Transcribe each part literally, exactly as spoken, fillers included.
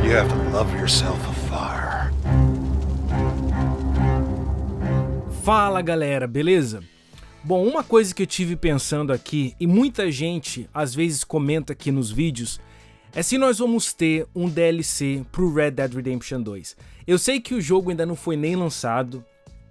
You have to love yourself a fire. Fala galera, beleza? Bom, uma coisa que eu tive pensando aqui, e muita gente às vezes comenta aqui nos vídeos, é se nós vamos ter um D L C pro Red Dead Redemption dois. Eu sei que o jogo ainda não foi nem lançado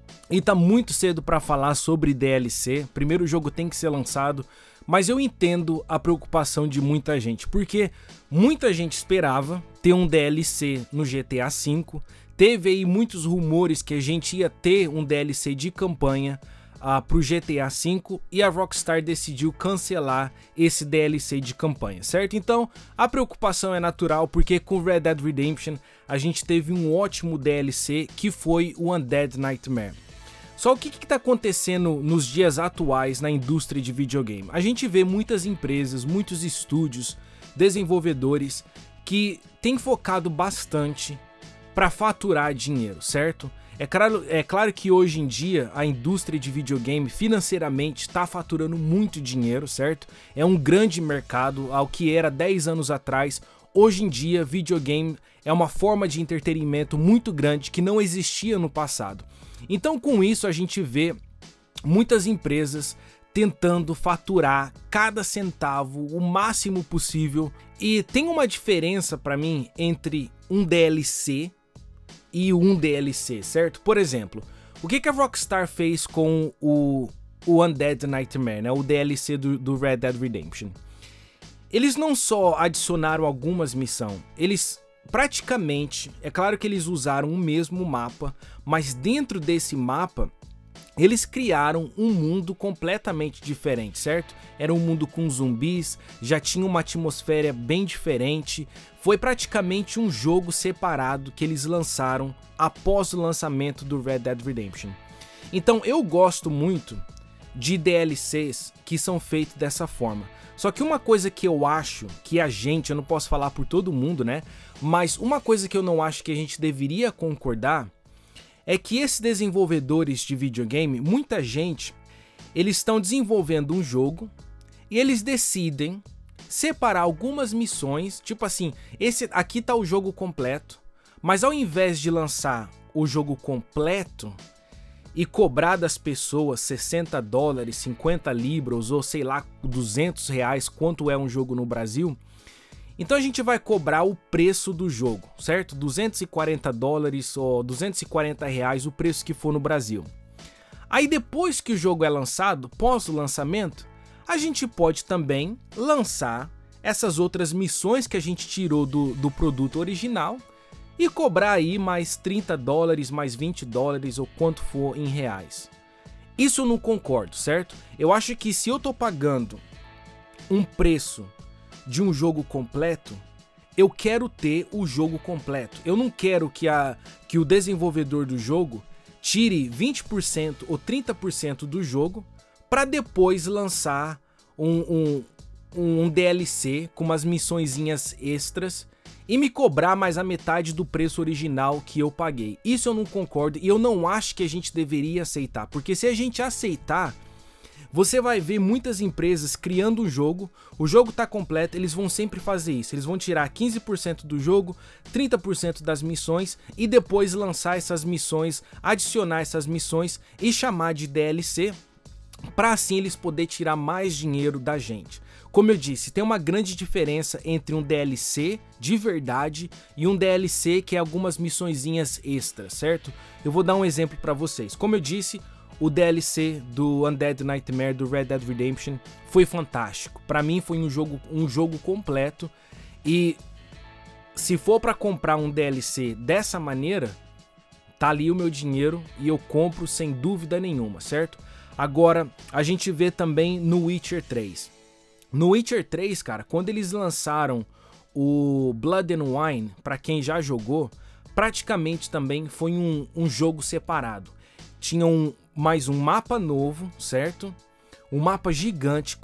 e tá muito cedo para falar sobre D L C, primeiro o jogo tem que ser lançado, mas eu entendo a preocupação de muita gente, porque muita gente esperava ter um D L C no G T A cinco, teve aí muitos rumores que a gente ia ter um D L C de campanha uh, pro G T A cinco e a Rockstar decidiu cancelar esse D L C de campanha, certo? Então a preocupação é natural porque com Red Dead Redemption a gente teve um ótimo D L C que foi o Undead Nightmare. Só o que está acontecendo nos dias atuais na indústria de videogame? A gente vê muitas empresas, muitos estúdios, desenvolvedores que têm focado bastante para faturar dinheiro, certo? É claro, é claro que hoje em dia a indústria de videogame financeiramente está faturando muito dinheiro, certo? É um grande mercado, ao que era dez anos atrás. Hoje em dia, videogame é uma forma de entretenimento muito grande que não existia no passado. Então, com isso, a gente vê muitas empresas tentando faturar cada centavo o máximo possível. E tem uma diferença para mim entre um D L C e um D L C, certo? Por exemplo, o que, que a Rockstar fez com o, o Undead Nightmare, né? O D L C do, do Red Dead Redemption? Eles não só adicionaram algumas missões, eles praticamente, é claro que eles usaram o mesmo mapa, mas dentro desse mapa eles criaram um mundo completamente diferente, certo? Era um mundo com zumbis, já tinha uma atmosfera bem diferente, foi praticamente um jogo separado que eles lançaram após o lançamento do Red Dead Redemption. Então eu gosto muito de D L Cs que são feitos dessa forma. Só que uma coisa que eu acho que a gente, eu não posso falar por todo mundo, né? Mas uma coisa que eu não acho que a gente deveria concordar é que esses desenvolvedores de videogame, muita gente, eles estão desenvolvendo um jogo e eles decidem separar algumas missões, tipo assim, esse aqui tá o jogo completo, mas ao invés de lançar o jogo completo e cobrar das pessoas sessenta dólares, cinquenta libras ou sei lá, duzentos reais, quanto é um jogo no Brasil, então a gente vai cobrar o preço do jogo, certo? duzentos e quarenta dólares ou duzentos e quarenta reais, o preço que for no Brasil. Aí depois que o jogo é lançado, pós o lançamento, a gente pode também lançar essas outras missões que a gente tirou do, do produto original e cobrar aí mais trinta dólares, mais vinte dólares ou quanto for em reais. Isso eu não concordo, certo? Eu acho que se eu tô pagando um preço de um jogo completo, eu quero ter o jogo completo. Eu não quero que, a, que o desenvolvedor do jogo tire vinte por cento ou trinta por cento do jogo para depois lançar um, um, um D L C com umas missõezinhas extras e me cobrar mais a metade do preço original que eu paguei. Isso eu não concordo e eu não acho que a gente deveria aceitar, porque se a gente aceitar, você vai ver muitas empresas criando um jogo, o jogo tá completo, eles vão sempre fazer isso, eles vão tirar quinze por cento do jogo, trinta por cento das missões e depois lançar essas missões, adicionar essas missões e chamar de D L C, para assim eles poderem tirar mais dinheiro da gente. Como eu disse, tem uma grande diferença entre um D L C de verdade e um D L C que é algumas missõezinhas extras, certo? Eu vou dar um exemplo para vocês. Como eu disse, o D L C do Undead Nightmare do Red Dead Redemption foi fantástico. Para mim foi um jogo, um jogo completo e se for para comprar um D L C dessa maneira, tá ali o meu dinheiro e eu compro sem dúvida nenhuma, certo? Agora, a gente vê também no Witcher três. No Witcher três, cara, quando eles lançaram o Blood and Wine, para quem já jogou, praticamente também foi um, um jogo separado. Tinha um, mais um mapa novo, certo? Um mapa gigante com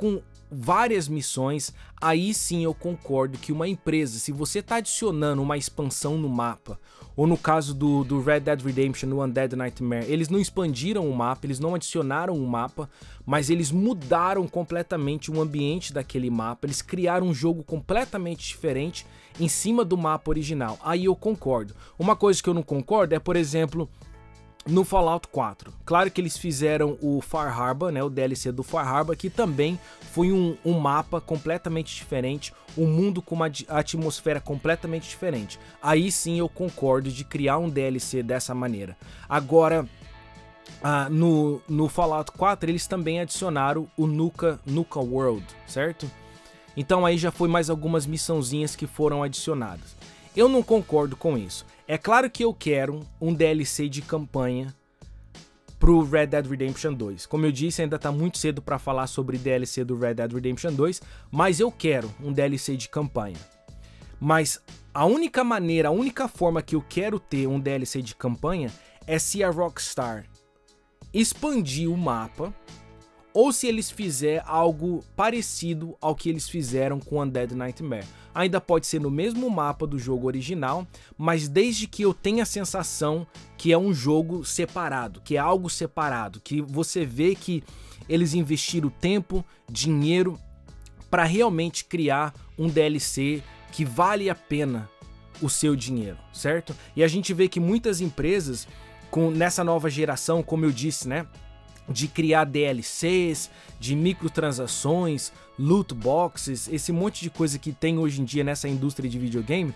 várias missões, aí sim eu concordo que uma empresa, se você está adicionando uma expansão no mapa, ou no caso do, do Red Dead Redemption, no Undead Nightmare, eles não expandiram o mapa, eles não adicionaram o mapa, mas eles mudaram completamente o ambiente daquele mapa, eles criaram um jogo completamente diferente em cima do mapa original. Aí eu concordo. Uma coisa que eu não concordo é, por exemplo, no Fallout quatro. Claro que eles fizeram o Far Harbor, né, o D L C do Far Harbor, que também foi um, um mapa completamente diferente, um mundo com uma atmosfera completamente diferente. Aí sim eu concordo de criar um D L C dessa maneira. Agora, ah, no, no Fallout quatro eles também adicionaram o Nuka, Nuka World, certo? Então aí já foi mais algumas missãozinhas que foram adicionadas. Eu não concordo com isso. É claro que eu quero um D L C de campanha pro Red Dead Redemption dois. Como eu disse, ainda tá muito cedo para falar sobre D L C do Red Dead Redemption dois, mas eu quero um D L C de campanha. Mas a única maneira, a única forma que eu quero ter um D L C de campanha é se a Rockstar expandir o mapa, ou se eles fizerem algo parecido ao que eles fizeram com Undead Nightmare. Ainda pode ser no mesmo mapa do jogo original, mas desde que eu tenha a sensação que é um jogo separado, que é algo separado, que você vê que eles investiram tempo, dinheiro para realmente criar um D L C que vale a pena o seu dinheiro, certo? E a gente vê que muitas empresas com nessa nova geração, como eu disse, né, de criar D L Cs, de microtransações, loot boxes, esse monte de coisa que tem hoje em dia nessa indústria de videogame.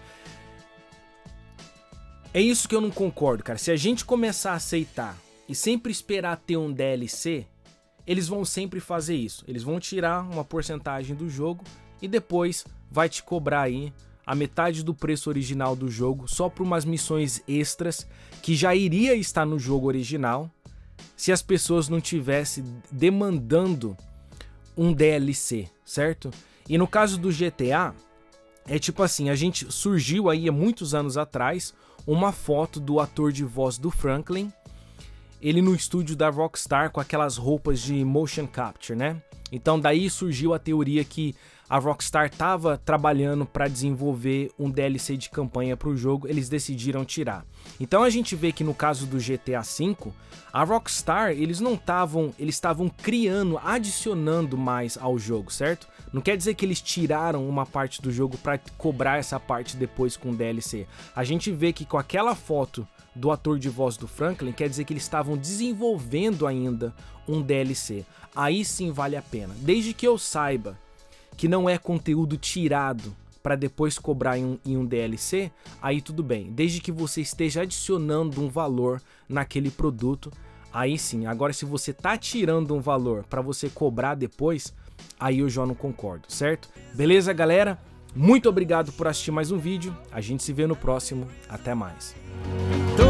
É isso que eu não concordo, cara. Se a gente começar a aceitar e sempre esperar ter um D L C, eles vão sempre fazer isso. Eles vão tirar uma porcentagem do jogo e depois vai te cobrar aí a metade do preço original do jogo só por umas missões extras que já iria estar no jogo original se as pessoas não tivessem demandando um D L C, certo? E no caso do G T A, é tipo assim, a gente surgiu aí há muitos anos atrás uma foto do ator de voz do Franklin, ele no estúdio da Rockstar com aquelas roupas de motion capture, né? Então daí surgiu a teoria que a Rockstar estava trabalhando para desenvolver um D L C de campanha para o jogo, eles decidiram tirar. Então a gente vê que no caso do G T A cinco, a Rockstar, eles não estavam, eles estavam criando, adicionando mais ao jogo, certo? Não quer dizer que eles tiraram uma parte do jogo para cobrar essa parte depois com o D L C. A gente vê que com aquela foto do ator de voz do Franklin, quer dizer que eles estavam desenvolvendo ainda um D L C. Aí sim vale a pena. Desde que eu saiba que não é conteúdo tirado para depois cobrar em um, em um D L C, aí tudo bem. Desde que você esteja adicionando um valor naquele produto, aí sim. Agora, se você tá tirando um valor para você cobrar depois, aí eu já não concordo, certo? Beleza, galera? Muito obrigado por assistir mais um vídeo. A gente se vê no próximo. Até mais. Então,